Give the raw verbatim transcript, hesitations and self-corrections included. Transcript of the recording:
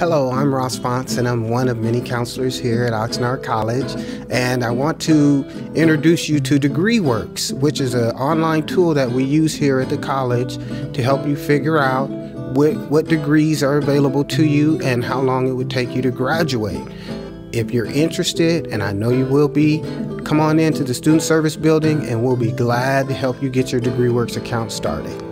Hello, I'm Ross Fonts, and I'm one of many counselors here at Oxnard College, and I want to introduce you to DegreeWorks, which is an online tool that we use here at the college to help you figure out what, what degrees are available to you and how long it would take you to graduate. If you're interested, and I know you will be, come on into the Student Service Building and we'll be glad to help you get your DegreeWorks account started.